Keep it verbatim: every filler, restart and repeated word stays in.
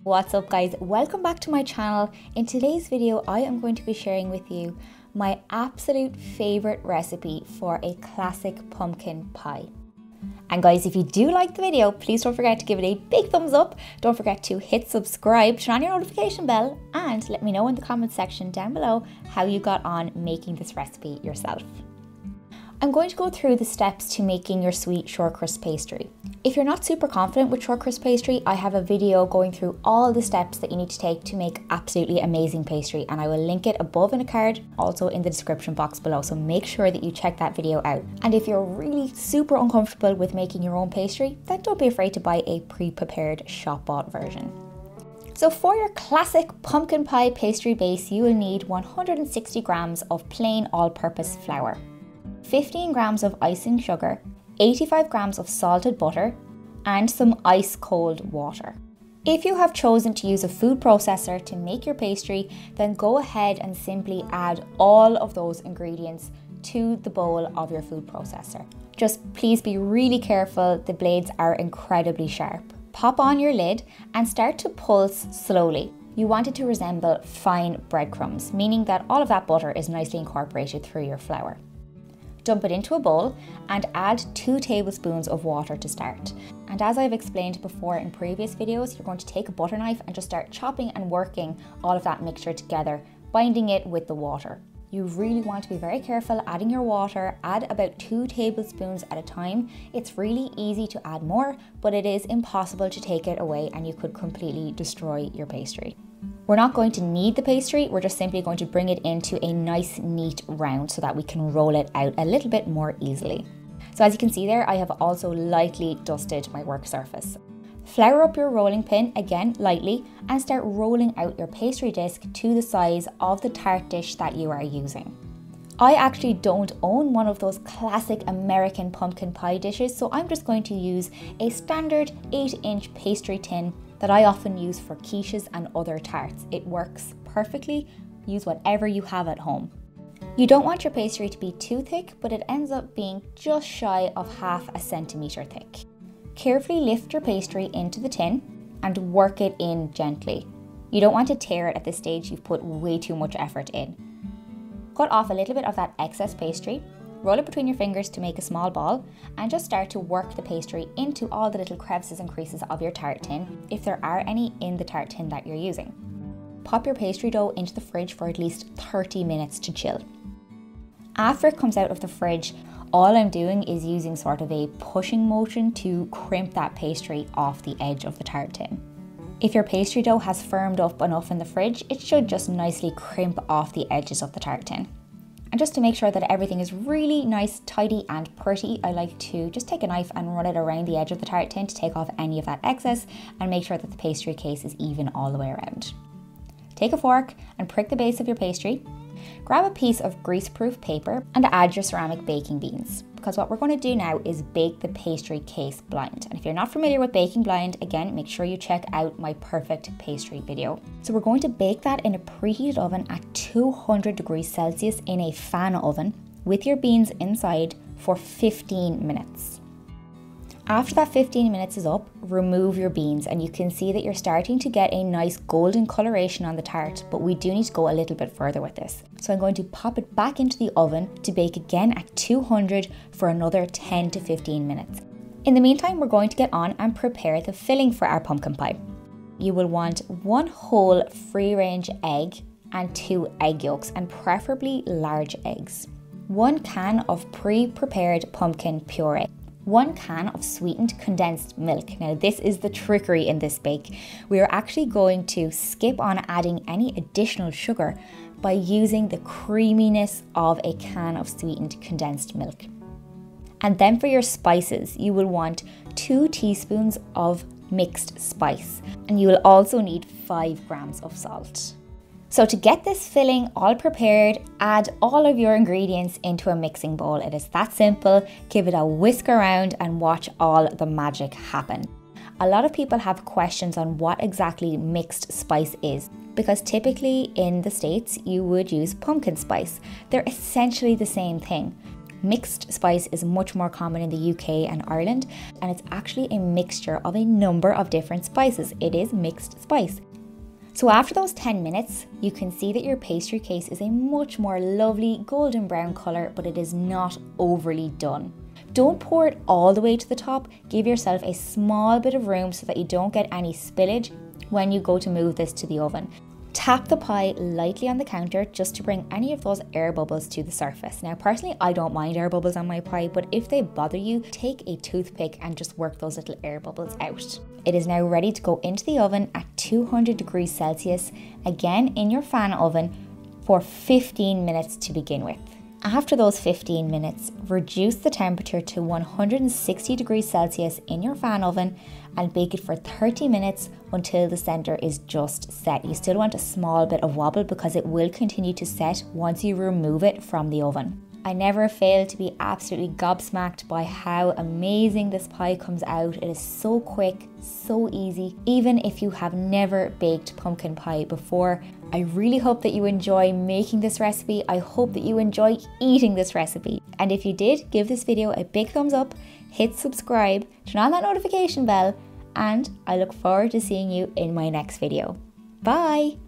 What's up guys, welcome back to my channel. In today's video I am going to be sharing with you my absolute favorite recipe for a classic pumpkin pie. And guys, if you do like the video, please don't forget to give it a big thumbs up. Don't forget to hit subscribe, turn on your notification bell, and let me know in the comment section down below how you got on making this recipe yourself. I'm going to go through the steps to making your sweet short crust pastry. If you're not super confident with short crust pastry, I have a video going through all the steps that you need to take to make absolutely amazing pastry, and I will link it above in a card, also in the description box below, so make sure that you check that video out. And if you're really super uncomfortable with making your own pastry, then don't be afraid to buy a pre-prepared shop-bought version. So for your classic pumpkin pie pastry base, you will need one hundred sixty grams of plain all-purpose flour, fifteen grams of icing sugar, eighty-five grams of salted butter, and some ice cold water. If you have chosen to use a food processor to make your pastry, then go ahead and simply add all of those ingredients to the bowl of your food processor. Just please be really careful, the blades are incredibly sharp. Pop on your lid and start to pulse slowly. You want it to resemble fine breadcrumbs, meaning that all of that butter is nicely incorporated through your flour. Dump it into a bowl and add two tablespoons of water to start. And as I've explained before in previous videos, you're going to take a butter knife and just start chopping and working all of that mixture together, binding it with the water. You really want to be very careful adding your water. Add about two tablespoons at a time. It's really easy to add more, but it is impossible to take it away and you could completely destroy your pastry. We're not going to knead the pastry, we're just simply going to bring it into a nice neat round so that we can roll it out a little bit more easily. So as you can see there, I have also lightly dusted my work surface. Flour up your rolling pin, again lightly, and start rolling out your pastry disc to the size of the tart dish that you are using. I actually don't own one of those classic American pumpkin pie dishes, so I'm just going to use a standard eight inch pastry tin that I often use for quiches and other tarts. It works perfectly. Use whatever you have at home. You don't want your pastry to be too thick, but it ends up being just shy of half a centimetre thick. Carefully lift your pastry into the tin and work it in gently. You don't want to tear it at this stage, you've put way too much effort in. Cut off a little bit of that excess pastry, roll it between your fingers to make a small ball, and just start to work the pastry into all the little crevices and creases of your tart tin, if there are any in the tart tin that you're using. Pop your pastry dough into the fridge for at least thirty minutes to chill. After it comes out of the fridge, all I'm doing is using sort of a pushing motion to crimp that pastry off the edge of the tart tin. If your pastry dough has firmed up enough in the fridge, it should just nicely crimp off the edges of the tart tin. And just to make sure that everything is really nice, tidy and pretty, I like to just take a knife and run it around the edge of the tart tin to take off any of that excess and make sure that the pastry case is even all the way around. Take a fork and prick the base of your pastry. Grab a piece of greaseproof paper and add your ceramic baking beans, because what we're going to do now is bake the pastry case blind. And if you're not familiar with baking blind, again, make sure you check out my perfect pastry video. So we're going to bake that in a preheated oven at two hundred degrees Celsius in a fan oven with your beans inside for fifteen minutes. After that fifteen minutes is up, remove your beans and you can see that you're starting to get a nice golden coloration on the tart, but we do need to go a little bit further with this. So I'm going to pop it back into the oven to bake again at two hundred for another ten to fifteen minutes. In the meantime, we're going to get on and prepare the filling for our pumpkin pie. You will want one whole free-range egg and two egg yolks, and preferably large eggs. One can of pre-prepared pumpkin puree. One can of sweetened condensed milk. Now this is the trickery in this bake. We are actually going to skip on adding any additional sugar by using the creaminess of a can of sweetened condensed milk. And then for your spices, you will want two teaspoons of mixed spice, and you will also need five grams of salt. So to get this filling all prepared, add all of your ingredients into a mixing bowl. It is that simple. Give it a whisk around and watch all the magic happen. A lot of people have questions on what exactly mixed spice is, because typically in the States you would use pumpkin spice. They're essentially the same thing. Mixed spice is much more common in the U K and Ireland, and it's actually a mixture of a number of different spices. It is mixed spice. So after those ten minutes, you can see that your pastry case is a much more lovely golden brown colour, but it is not overly done. Don't pour it all the way to the top. Give yourself a small bit of room so that you don't get any spillage when you go to move this to the oven. Tap the pie lightly on the counter just to bring any of those air bubbles to the surface. Now personally, I don't mind air bubbles on my pie, but if they bother you, take a toothpick and just work those little air bubbles out. It is now ready to go into the oven at two hundred degrees Celsius, again in your fan oven, for fifteen minutes to begin with. After those fifteen minutes, reduce the temperature to one hundred sixty degrees Celsius in your fan oven and bake it for thirty minutes until the center is just set. You still want a small bit of wobble because it will continue to set once you remove it from the oven. I never fail to be absolutely gobsmacked by how amazing this pie comes out. It is so quick, so easy, even if you have never baked pumpkin pie before. I really hope that you enjoy making this recipe. I hope that you enjoy eating this recipe. And if you did, give this video a big thumbs up, hit subscribe, turn on that notification bell, and I look forward to seeing you in my next video. Bye!